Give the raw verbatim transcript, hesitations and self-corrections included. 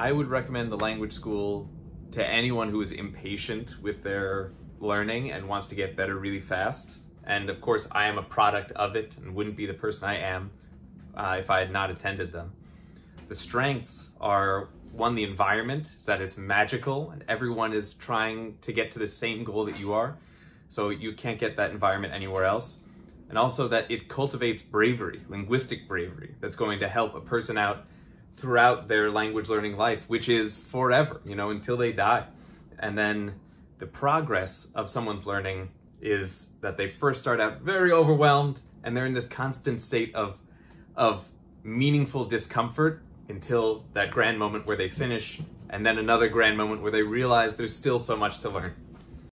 I would recommend the language school to anyone who is impatient with their learning and wants to get better really fast. And of course, I am a product of it and wouldn't be the person I am uh, if I had not attended them. The strengths are, one, the environment, is that it's magical and everyone is trying to get to the same goal that you are. So you can't get that environment anywhere else. And also that it cultivates bravery, linguistic bravery, that's going to help a person out throughout their language learning life, which is forever, you know, until they die. And then the progress of someone's learning is that they first start out very overwhelmed and they're in this constant state of, of meaningful discomfort until that grand moment where they finish, and then another grand moment where they realize there's still so much to learn.